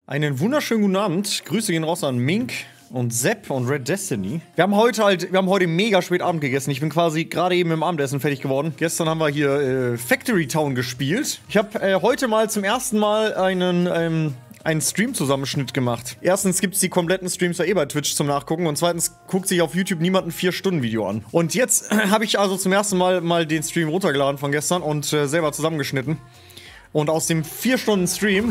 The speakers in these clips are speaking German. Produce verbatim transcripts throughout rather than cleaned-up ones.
Einen wunderschönen guten Abend. Grüße gehen raus an Mink und Sepp und Red Destiny. Wir haben heute halt, wir haben heute mega spät Abend gegessen. Ich bin quasi gerade eben im Abendessen fertig geworden. Gestern haben wir hier äh, Factory Town gespielt. Ich habe äh, heute mal zum ersten Mal einen, ähm, einen Stream-Zusammenschnitt gemacht. Erstens gibt es die kompletten Streams ja eh bei Twitch zum Nachgucken und zweitens guckt sich auf YouTube niemand ein vier Stunden Video an. Und jetzt äh, habe ich also zum ersten Mal mal den Stream runtergeladen von gestern und äh, selber zusammengeschnitten. Und aus dem vier Stunden Stream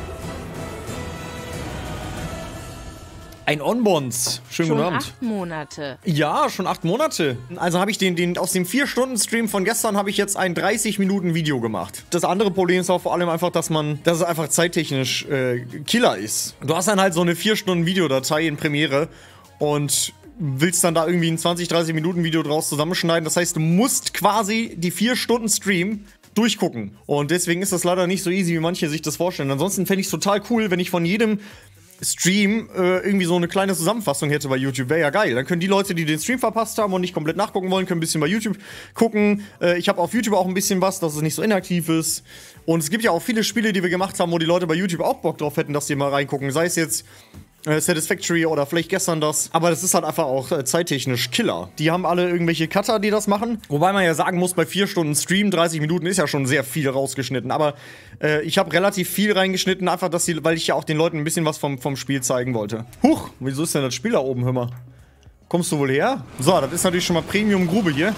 ein Onbons. Schönen guten Abend. Schon acht Monate. Ja, schon acht Monate. Also habe ich den, den, aus dem vier Stunden Stream von gestern habe ich jetzt ein dreißig Minuten Video gemacht. Das andere Problem ist auch vor allem einfach, dass man, dass es einfach zeittechnisch äh, Killer ist. Du hast dann halt so eine vier Stunden Videodatei in Premiere und willst dann da irgendwie ein zwanzig, dreißig Minuten Video draus zusammenschneiden. Das heißt, du musst quasi die vier Stunden Stream durchgucken. Und deswegen ist das leider nicht so easy, wie manche sich das vorstellen. Ansonsten fände ich es total cool, wenn ich von jedem Stream äh, irgendwie so eine kleine Zusammenfassung hätte bei YouTube. Wäre ja geil. Dann können die Leute, die den Stream verpasst haben und nicht komplett nachgucken wollen, können ein bisschen bei YouTube gucken. Äh, ich habe auf YouTube auch ein bisschen was, dass es nicht so inaktiv ist. Und es gibt ja auch viele Spiele, die wir gemacht haben, wo die Leute bei YouTube auch Bock drauf hätten, dass die mal reingucken. Sei es jetzt äh, Satisfactory oder vielleicht gestern das. Aber das ist halt einfach auch äh, zeittechnisch Killer. Die haben alle irgendwelche Cutter, die das machen. Wobei man ja sagen muss, bei vier Stunden Stream, dreißig Minuten ist ja schon sehr viel rausgeschnitten. Aber äh, ich habe relativ viel reingeschnitten, einfach, dass die, weil ich ja auch den Leuten ein bisschen was vom, vom Spiel zeigen wollte. Huch, wieso ist denn das Spiel da oben, hör mal? Kommst du wohl her? So, das ist natürlich schon mal Premium-Grube hier.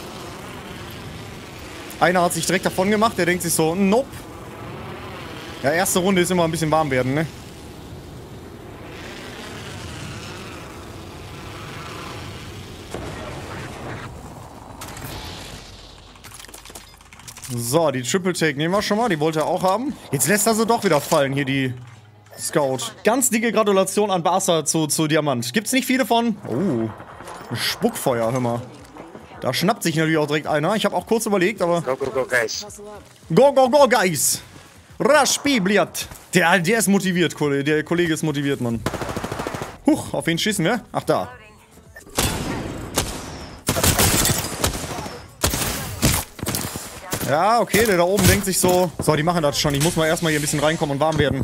Einer hat sich direkt davon gemacht, der denkt sich so, nope. Ja, erste Runde ist immer ein bisschen warm werden, ne? So, die Triple Take nehmen wir schon mal. Die wollte er auch haben. Jetzt lässt er sie doch wieder fallen, hier die Scout. Ganz dicke Gratulation an Barca zu, zu Diamant. Gibt's nicht viele von? Oh, ein Spuckfeuer, hör mal. Da schnappt sich natürlich auch direkt einer. Ich habe auch kurz überlegt, aber... Go, go, go, guys. Go, go, go, guys. Raspibliat. Der, der ist motiviert, Kollege. Der Kollege ist motiviert, Mann. Huch, auf wen schießen wir? Ach, da. Ja, okay, der da oben denkt sich so, so, die machen das schon. Ich muss mal erstmal hier ein bisschen reinkommen und warm werden.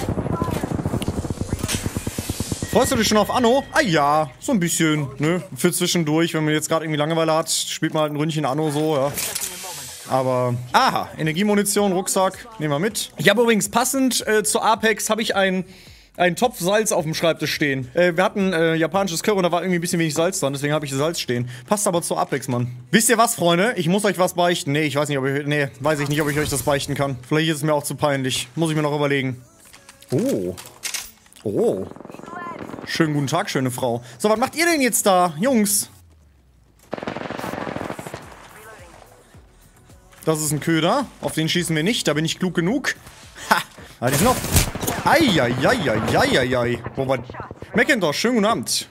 Freust du dich schon auf Anno? Ah ja, so ein bisschen, ne? Für zwischendurch, wenn man jetzt gerade irgendwie Langeweile hat, spielt man halt ein Ründchen Anno so, ja. Aber, aha, Energiemunition, Rucksack, nehmen wir mit. Ich habe übrigens passend äh, zu Apex, habe ich ein... Ein Topf Salz auf dem Schreibtisch stehen. Äh, wir hatten äh, japanisches Curry und da war irgendwie ein bisschen wenig Salz dran, deswegen habe ich Salz stehen. Passt aber zu Apex, Mann. Wisst ihr was, Freunde? Ich muss euch was beichten. Nee, ich weiß nicht, ob ich, nee, weiß ich nicht, ob ich euch das beichten kann. Vielleicht ist es mir auch zu peinlich. Muss ich mir noch überlegen. Oh. Oh. Schönen guten Tag, schöne Frau. So, was macht ihr denn jetzt da, Jungs? Das ist ein Köder. Auf den schießen wir nicht, da bin ich klug genug. Ha! Ah, die sind noch... Eieieiei. Wo war... Macintosh, schönen guten Abend.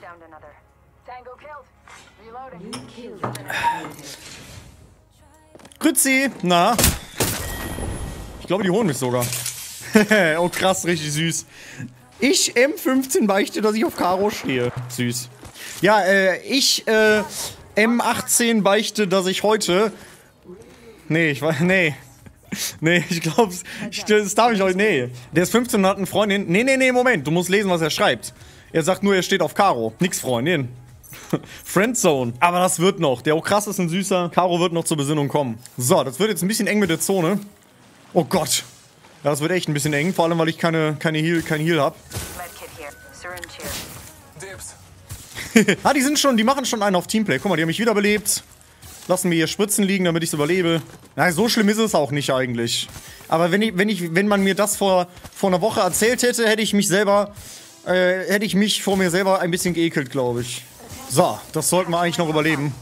Grüezi, na? Ich glaube, die holen mich sogar. Oh krass, richtig süß. Ich M fünfzehn beichte, dass ich auf Karo stehe. Süß. Ja, äh, ich äh, M achtzehn beichte, dass ich heute... Nee, ich war... Nee. Nee, ich glaube, das darf ich euch. Nee. Der ist fünfzehn und hat eine Freundin. Nee, nee, nee, Moment. Du musst lesen, was er schreibt. Er sagt nur, er steht auf Karo. Nix Freundin. Friendzone. Aber das wird noch. Der auch krass ist ein süßer. Karo wird noch zur Besinnung kommen. So, das wird jetzt ein bisschen eng mit der Zone. Oh Gott. Ja, das wird echt ein bisschen eng. Vor allem, weil ich keine, keine Heal, kein Heal habe. Ah, die sind schon, die machen schon einen auf Teamplay. Guck mal, die haben mich wiederbelebt. Lassen mir hier Spritzen liegen, damit ich es überlebe. Nein, so schlimm ist es auch nicht eigentlich. Aber wenn ich, wenn ich, wenn man mir das vor, vor einer Woche erzählt hätte, hätte ich mich selber, äh, hätte ich mich vor mir selber ein bisschen geekelt, glaube ich. So, das sollten wir eigentlich noch überleben.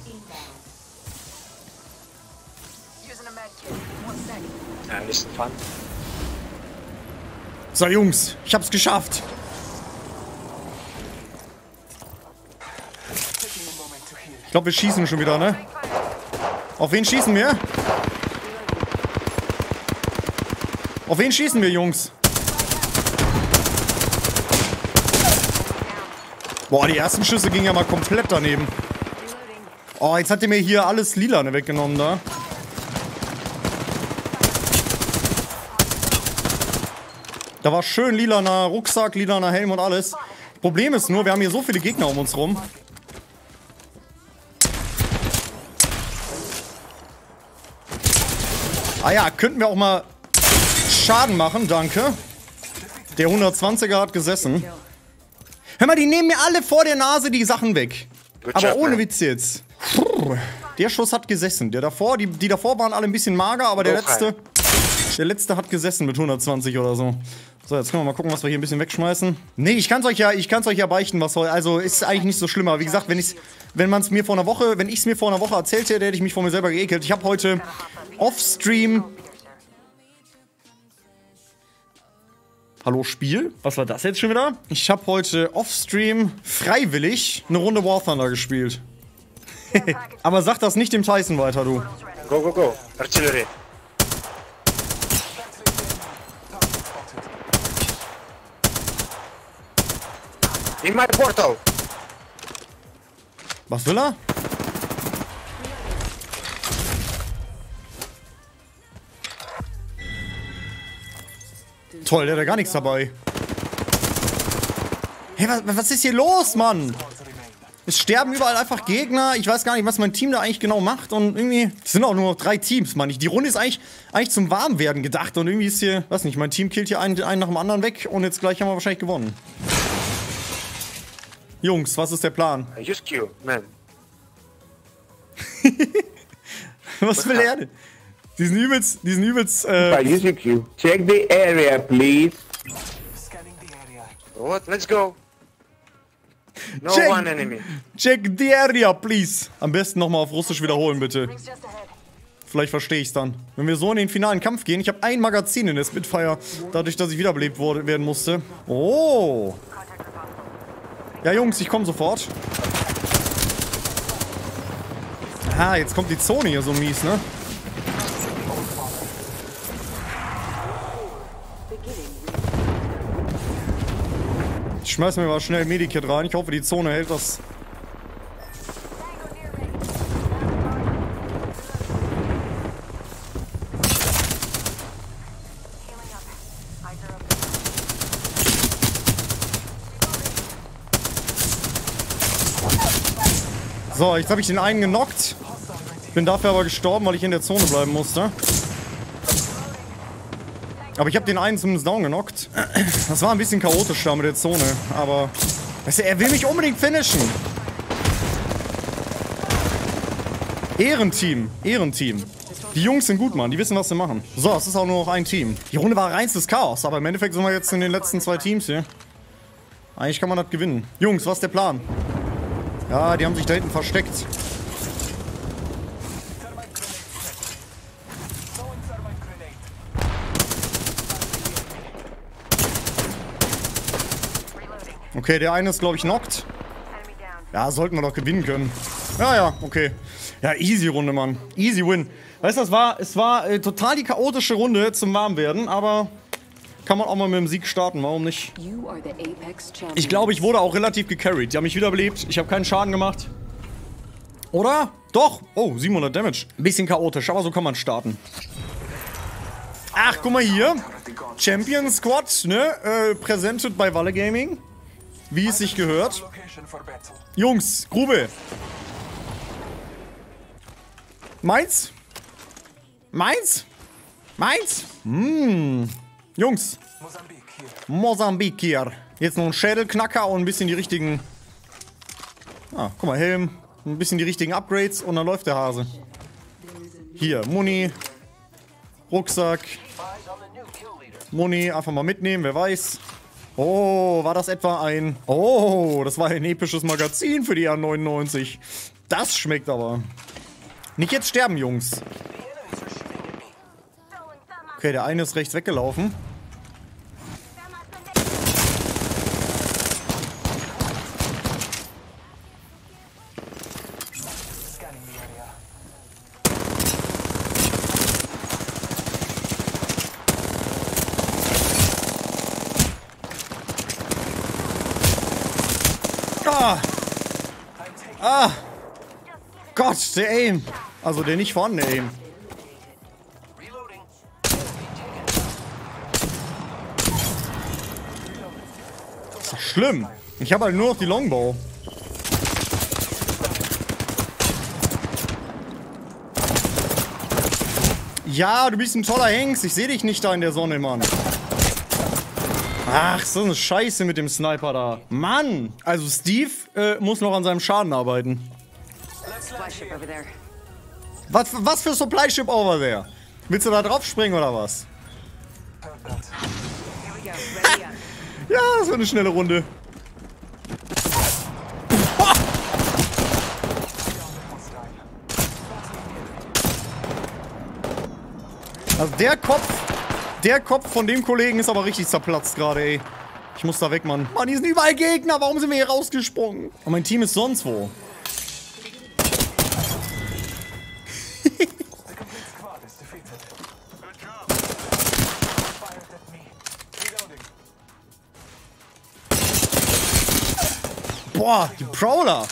So, Jungs, ich hab's geschafft. Ich glaube, wir schießen schon wieder, ne? Auf wen schießen wir? Auf wen schießen wir, Jungs? Boah, die ersten Schüsse gingen ja mal komplett daneben. Oh, jetzt hat ihr mir hier alles Lilane weggenommen da. Da war schön lilaner Rucksack, lilaner Helm und alles. Problem ist nur, wir haben hier so viele Gegner um uns rum. Ah ja, könnten wir auch mal Schaden machen, danke. Der hundertzwanziger hat gesessen. Hör mal, die nehmen mir alle vor der Nase die Sachen weg. Aber ohne Witz jetzt. Puh, der Schuss hat gesessen. Der davor, die, die davor waren alle ein bisschen mager, aber der letzte, der letzte hat gesessen mit hundertzwanzig oder so. So, jetzt können wir mal gucken, was wir hier ein bisschen wegschmeißen. Nee, ich kann's euch ja, ich kann's euch ja beichten, was heute. Also ist eigentlich nicht so schlimm. Aber wie gesagt, wenn ich's, wenn man es mir vor einer Woche, wenn ich es mir vor einer Woche erzählt hätte, hätte ich mich vor mir selber geekelt. Ich habe heute Offstream. Hallo Spiel? Was war das jetzt schon wieder? Ich habe heute Offstream freiwillig eine Runde War Thunder gespielt. Aber sag das nicht dem Tyson weiter, du. Go, go, go. Artillery. In my portal. Was will er? Toll, der hat ja gar nichts dabei. Hey, was, was ist hier los, Mann? Es sterben überall einfach Gegner. Ich weiß gar nicht, was mein Team da eigentlich genau macht. Und irgendwie, es sind auch nur noch drei Teams, Mann. Die Runde ist eigentlich, eigentlich zum Warmwerden gedacht. Und irgendwie ist hier, weiß nicht, mein Team killt hier einen, einen nach dem anderen weg. Und jetzt gleich haben wir wahrscheinlich gewonnen. Jungs, was ist der Plan? Use Q, man. Was will er denn? Die sind übelst, die sind übelst, äh... Use Q. Check the area, please. What? Let's go. No Check, one enemy. Check the area, please. Am besten nochmal auf Russisch wiederholen, bitte. Vielleicht verstehe ich's dann. Wenn wir so in den finalen Kampf gehen, ich habe ein Magazin in der Spitfire, dadurch, dass ich wiederbelebt wurde, werden musste. Oh. Ja, Jungs, ich komme sofort. Ah, jetzt kommt die Zone hier so mies, ne? Ich schmeiß mir mal schnell ein Medikit rein. Ich hoffe, die Zone hält das. So, jetzt habe ich den einen genockt. Bin dafür aber gestorben, weil ich in der Zone bleiben musste. Aber ich habe den einen zumindest down genockt. Das war ein bisschen chaotisch da mit der Zone, aber... Weißt du, er will mich unbedingt finishen. Ehrenteam, Ehrenteam. Die Jungs sind gut, Mann, die wissen, was sie machen. So, es ist auch nur noch ein Team. Die Runde war reinstes Chaos, aber im Endeffekt sind wir jetzt in den letzten zwei Teams hier. Eigentlich kann man das gewinnen. Jungs, was ist der Plan? Ja, die haben sich da hinten versteckt. Okay, der eine ist, glaube ich, knockt. Ja, sollten wir doch gewinnen können. Ja, ja, okay. Ja, easy Runde, Mann. Easy win. Weißt du, es war, es war äh, total die chaotische Runde zum Warmwerden, aber kann man auch mal mit dem Sieg starten, warum nicht? Ich glaube, ich wurde auch relativ gecarried. Die haben mich wiederbelebt. Ich habe keinen Schaden gemacht. Oder? Doch. Oh, siebenhundert Damage. Ein bisschen chaotisch, aber so kann man starten. Ach, guck mal hier. Champion Squad, ne? Äh, presented bei Walle Gaming. Wie es sich gehört. Jungs, Grube. Meins? Meins? Meins? Mmh. Jungs. Mosambik hier. Jetzt noch ein Schädelknacker und ein bisschen die richtigen... Ah, guck mal, Helm. Ein bisschen die richtigen Upgrades und dann läuft der Hase. Hier, Muni. Rucksack. Muni, einfach mal mitnehmen, wer weiß. Oh, war das etwa ein... Oh, das war ein episches Magazin für die R neunundneunzig. Das schmeckt aber. Nicht jetzt sterben, Jungs. Okay, der eine ist rechts weggelaufen. Ah! Ah! Gott, der Aim! Also der nicht vorhandene Aim. Ist doch schlimm. Ich habe halt nur noch die Longbow. Ja, du bist ein toller Hengst. Ich sehe dich nicht da in der Sonne, Mann. Ach, so eine Scheiße mit dem Sniper da. Mann! Also Steve äh, muss noch an seinem Schaden arbeiten. Was, was für Supply Ship over there? Willst du da drauf springen oder was? Ja, das war eine schnelle Runde. Also der Kopf, der Kopf von dem Kollegen ist aber richtig zerplatzt gerade, ey. Ich muss da weg, Mann. Mann, hier sind überall Gegner. Warum sind wir hier rausgesprungen? Und mein Team ist sonst wo. Boah, die Prowler.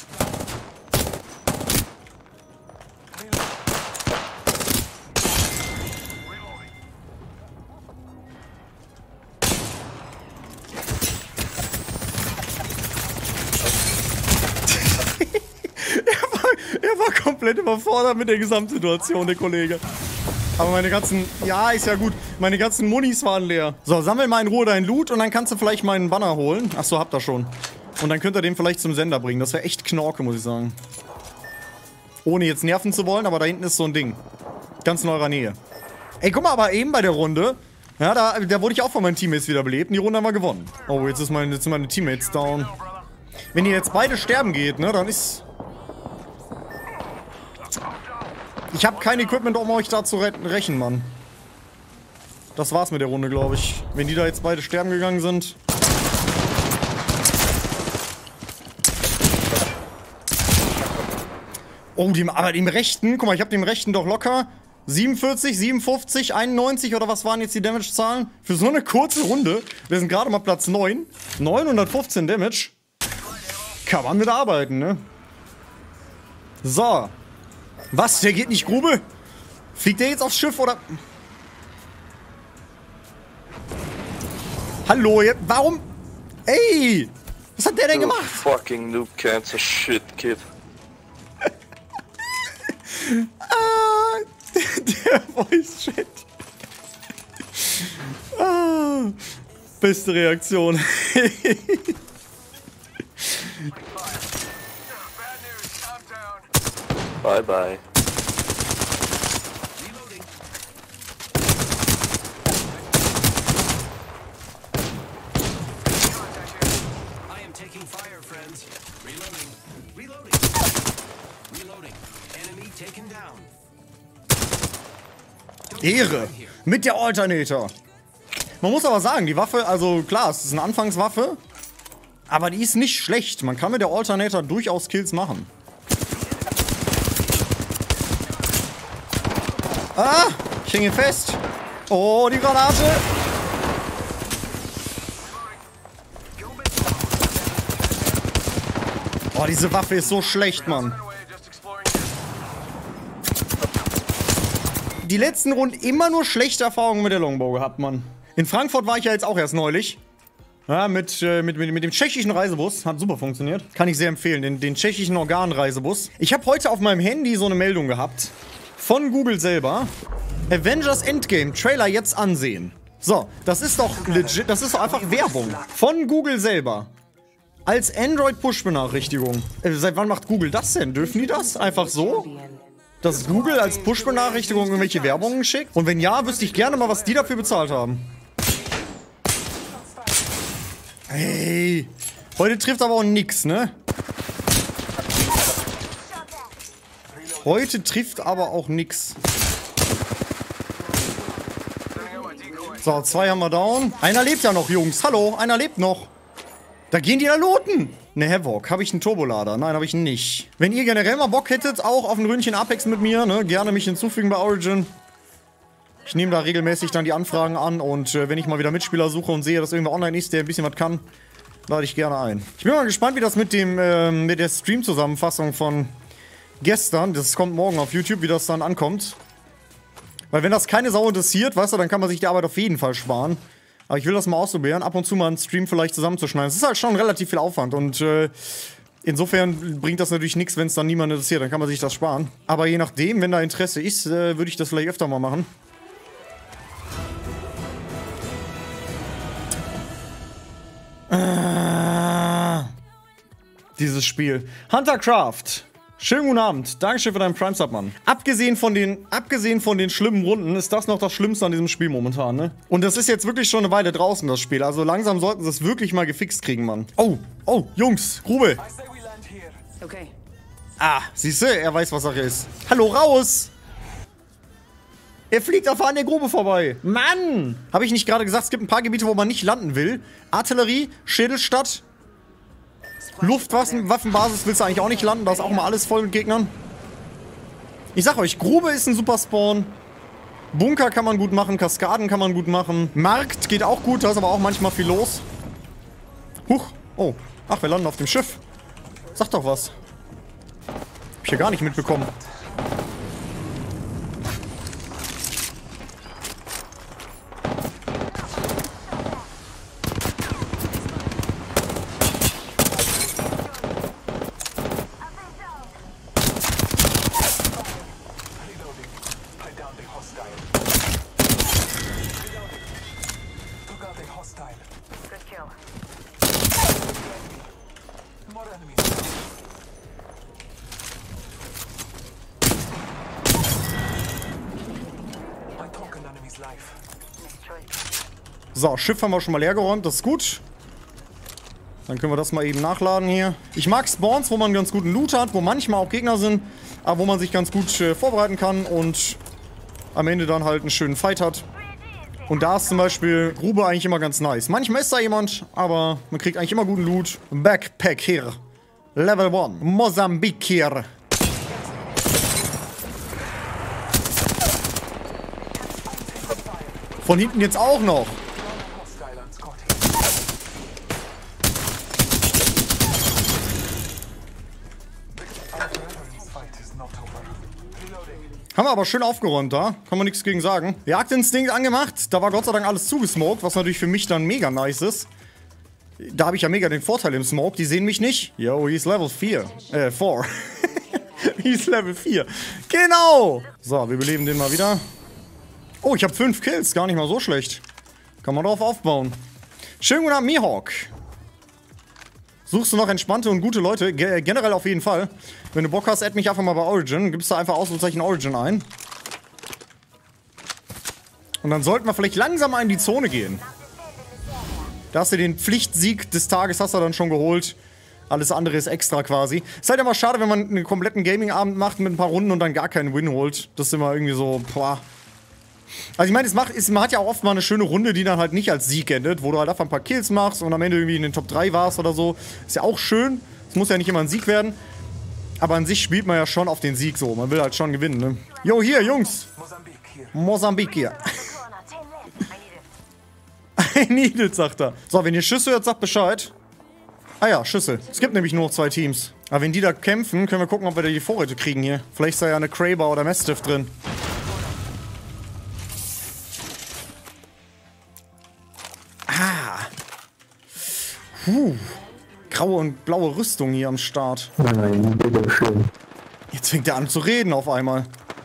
Er war komplett überfordert mit der Gesamtsituation, der Kollege. Aber meine ganzen... Ja, ist ja gut. Meine ganzen Munis waren leer. So, sammel mal in Ruhe deinen Loot und dann kannst du vielleicht meinen Banner holen. Achso, habt ihr schon. Und dann könnt ihr den vielleicht zum Sender bringen. Das wäre echt Knorke, muss ich sagen. Ohne jetzt nerven zu wollen, aber da hinten ist so ein Ding. Ganz in eurer Nähe. Ey, guck mal, aber eben bei der Runde... Ja, da, da wurde ich auch von meinen Teammates wiederbelebt und die Runde haben wir gewonnen. Oh, jetzt, ist mein, jetzt sind meine Teammates down. Wenn ihr jetzt beide sterben geht, ne, dann ist... Ich habe kein Equipment, um euch da zu rächen, Mann. Das war's mit der Runde, glaube ich. Wenn die da jetzt beide sterben gegangen sind. Oh, dem, aber dem rechten, guck mal, ich habe dem rechten doch locker siebenundvierzig, siebenundfünfzig, einundneunzig oder was waren jetzt die Damage-Zahlen? Für so eine kurze Runde, wir sind gerade mal Platz neun, neunhundertfünfzehn Damage. Kann man mit arbeiten, ne? So. Was? Der geht nicht Grube? Fliegt der jetzt aufs Schiff oder... Hallo, jetzt, warum? Ey! Was hat der denn gemacht? Fucking noob cancer shit, kid. Ah, der Voice-Chat. Ah, beste Reaktion. Bye bye. I am taking fire, friends. Reloading. Reloading. Reloading. Enemy taken down. Ehre. Mit der Alternator. Man muss aber sagen, die Waffe, also klar, es ist eine Anfangswaffe. Aber die ist nicht schlecht. Man kann mit der Alternator durchaus Kills machen. Ah, ich hänge fest. Oh, die Granate. Oh, diese Waffe ist so schlecht, Mann. Die letzten Runden immer nur schlechte Erfahrungen mit der Longbow gehabt, Mann. In Frankfurt war ich ja jetzt auch erst neulich. Ja, mit, äh, mit, mit, mit dem tschechischen Reisebus. Hat super funktioniert. Kann ich sehr empfehlen, den, den tschechischen Organ-Reisebus. Ich habe heute auf meinem Handy so eine Meldung gehabt. Von Google selber. Avengers Endgame Trailer jetzt ansehen. So, das ist doch legit, das ist doch einfach Werbung. Von Google selber. Als Android-Push-Benachrichtigung. Äh, seit wann macht Google das denn? Dürfen die das? Einfach so? Dass Google als Push-Benachrichtigung irgendwelche Werbungen schickt? Und wenn ja, wüsste ich gerne mal, was die dafür bezahlt haben. Hey, heute trifft aber auch nix, ne? Heute trifft aber auch nix. So, zwei haben wir down. Einer lebt ja noch, Jungs. Hallo, einer lebt noch. Da gehen die da looten. Ne, Havoc. Habe ich einen Turbolader? Nein, habe ich nicht. Wenn ihr generell mal Bock hättet, auch auf ein Ründchen Apex mit mir, ne, gerne mich hinzufügen bei Origin. Ich nehme da regelmäßig dann die Anfragen an und äh, wenn ich mal wieder Mitspieler suche und sehe, dass irgendwer online ist, der ein bisschen was kann, lade ich gerne ein. Ich bin mal gespannt, wie das mit dem äh, mit der Stream-Zusammenfassung von gestern, das kommt morgen auf YouTube, wie das dann ankommt. Weil wenn das keine Sau interessiert, weißt du, dann kann man sich die Arbeit auf jeden Fall sparen. Aber ich will das mal ausprobieren, ab und zu mal einen Stream vielleicht zusammenzuschneiden. Es ist halt schon relativ viel Aufwand und äh, insofern bringt das natürlich nichts, wenn es dann niemand interessiert. Dann kann man sich das sparen. Aber je nachdem, wenn da Interesse ist, äh, würde ich das vielleicht öfter mal machen. Äh, dieses Spiel. Huntercraft. Schönen guten Abend. Dankeschön für deinen Prime-Sub, Mann. Abgesehen von, den, abgesehen von den schlimmen Runden ist das noch das Schlimmste an diesem Spiel momentan, ne? Und das ist jetzt wirklich schon eine Weile draußen, das Spiel. Also langsam sollten sie es wirklich mal gefixt kriegen, Mann. Oh, oh, Jungs, Grube. Okay. Ah, siehst du, er weiß, was Sache ist. Hallo, raus! Er fliegt einfach an der Grube vorbei. Mann! Habe ich nicht gerade gesagt, es gibt ein paar Gebiete, wo man nicht landen will? Artillerie, Schädelstadt. Luftwaffenbasis willst du eigentlich auch nicht landen, da ist auch mal alles voll mit Gegnern. Ich sag euch, Grube ist ein super Spawn. Bunker kann man gut machen, Kaskaden kann man gut machen. Markt geht auch gut, da ist aber auch manchmal viel los. Huch, oh, ach, wir landen auf dem Schiff. Sag doch was. Hab ich ja gar nicht mitbekommen. So, Schiff haben wir schon mal leer geräumt, das ist gut. Dann können wir das mal eben nachladen hier. Ich mag Spawns, wo man ganz guten Loot hat, wo manchmal auch Gegner sind, aber wo man sich ganz gut äh, vorbereiten kann und am Ende dann halt einen schönen Fight hat. Und da ist zum Beispiel Grube eigentlich immer ganz nice. Manchmal ist da jemand, aber man kriegt eigentlich immer guten Loot. Backpack hier. Level eins. Mosambik hier. Von hinten jetzt auch noch. Haben wir aber schön aufgeräumt da. Kann man nichts gegen sagen. Jagdinstinkt angemacht. Da war Gott sei Dank alles zugesmoked, was natürlich für mich dann mega nice ist. Da habe ich ja mega den Vorteil im Smoke. Die sehen mich nicht. Yo, he's Level vier. Äh, vier. He's Level vier. Genau. So, wir beleben den mal wieder. Oh, ich habe fünf Kills. Gar nicht mal so schlecht. Kann man drauf aufbauen. Schönen guten Abend, Mihawk. Suchst du noch entspannte und gute Leute? Ge generell auf jeden Fall. Wenn du Bock hast, add mich einfach mal bei Origin. Gibst da einfach Ausrufezeichen Origin ein. Und dann sollten wir vielleicht langsam mal in die Zone gehen. Da hast du den Pflichtsieg des Tages hast du dann schon geholt. Alles andere ist extra quasi. Ist halt immer schade, wenn man einen kompletten Gaming-Abend macht mit ein paar Runden und dann gar keinen Win holt. Das ist immer irgendwie so, boah. Also ich meine, es macht, es, man hat ja auch oft mal eine schöne Runde, die dann halt nicht als Sieg endet, wo du halt einfach ein paar Kills machst und am Ende irgendwie in den Top drei warst oder so. Ist ja auch schön. Es muss ja nicht immer ein Sieg werden. Aber an sich spielt man ja schon auf den Sieg so. Man will halt schon gewinnen, ne? Jo, hier, Jungs. Mosambik hier. I need it, sagt er. So, wenn ihr Schüsse hört, sagt Bescheid. Ah ja, Schüsse. Es gibt nämlich nur noch zwei Teams. Aber wenn die da kämpfen, können wir gucken, ob wir da die Vorräte kriegen hier. Vielleicht ist da ja eine Kraber oder Mastiff drin. Ah. Puh. Graue und blaue Rüstung hier am Start. Nein, bitte schön. Jetzt fängt er an zu reden auf einmal.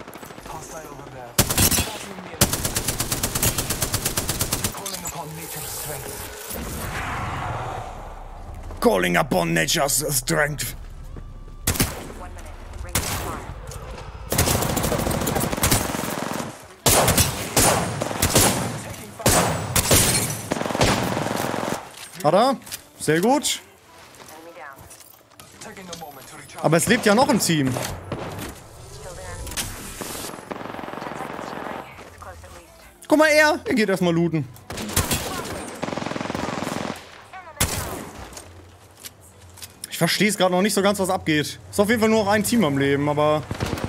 Calling upon nature's strength. Hat er? Sehr gut. Aber es lebt ja noch ein Team. Guck mal, er, er geht erstmal looten. Ich verstehe es gerade noch nicht so ganz, was abgeht. Ist auf jeden Fall nur noch ein Team am Leben, aber...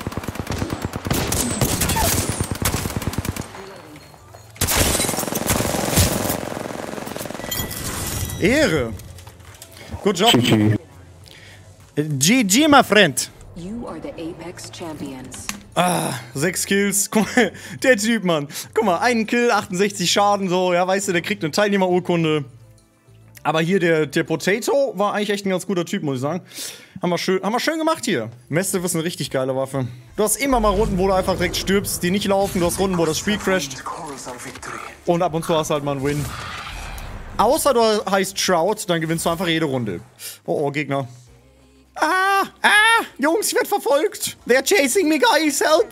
Ehre. Good job. G G. G G, my friend. You are the Apex champions. Ah, sechs Kills. Guck mal, der Typ, Mann. Guck mal, einen Kill, achtundsechzig Schaden, so. Ja, weißt du, der kriegt eine Teilnehmerurkunde. Aber hier, der, der Potato war eigentlich echt ein ganz guter Typ, muss ich sagen. Haben wir schön, haben wir schön gemacht hier. Mastiff ist eine richtig geile Waffe. Du hast immer mal Runden, wo du einfach direkt stirbst, die nicht laufen. Du hast Runden, wo das Spiel crasht. Und ab und zu hast du halt mal einen Win. Außer du heißt Shroud, dann gewinnst du einfach jede Runde. Oh, oh, Gegner. Ah, ah, Jungs, ich werd verfolgt. They're chasing me, guys, help.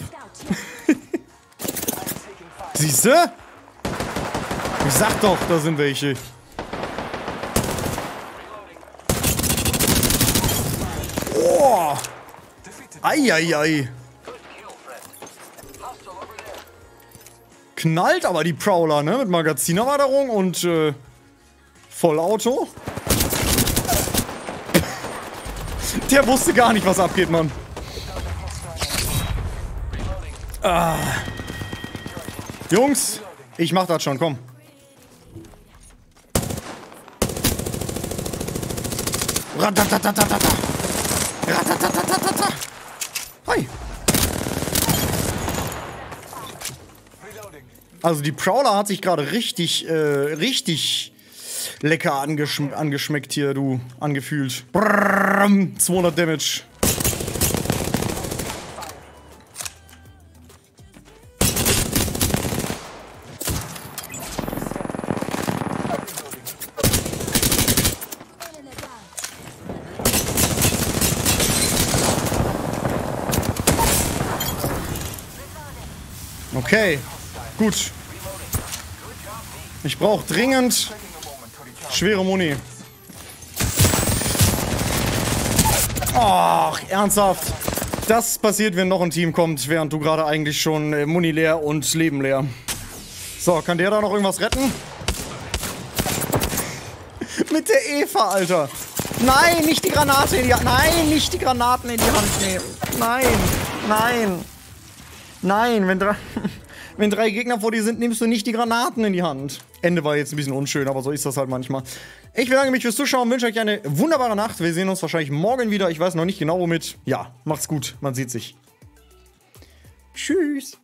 Siehste? Ich sag doch, da sind welche. Oh. Eieiei. Knallt aber die Prowler, ne? Mit Magazinerweiterung und äh, Vollauto. Der wusste gar nicht, was abgeht, Mann. Ah. Jungs, ich mach das schon, komm. Ratatatatata. Ratatatatata. Hi. Also die Prowler hat sich gerade richtig, äh, richtig lecker angeschm angeschmeckt hier, du, angefühlt. Brrr, zweihundert Damage. Okay, gut. Ich brauche dringend schwere Muni. Ach, ernsthaft. Das passiert, wenn noch ein Team kommt, während du gerade eigentlich schon äh, Muni leer und Leben leer. So, kann der da noch irgendwas retten? Mit der Eva, Alter. Nein, nicht die Granate in die Hand. Nein, nicht die Granaten in die Hand nehmen. Nein, nein. Nein, wenn drei, wenn drei Gegner vor dir sind, nimmst du nicht die Granaten in die Hand. Ende war jetzt ein bisschen unschön, aber so ist das halt manchmal. Ich bedanke mich fürs Zuschauen, wünsche euch eine wunderbare Nacht. Wir sehen uns wahrscheinlich morgen wieder. Ich weiß noch nicht genau womit. Ja, macht's gut, man sieht sich. Tschüss.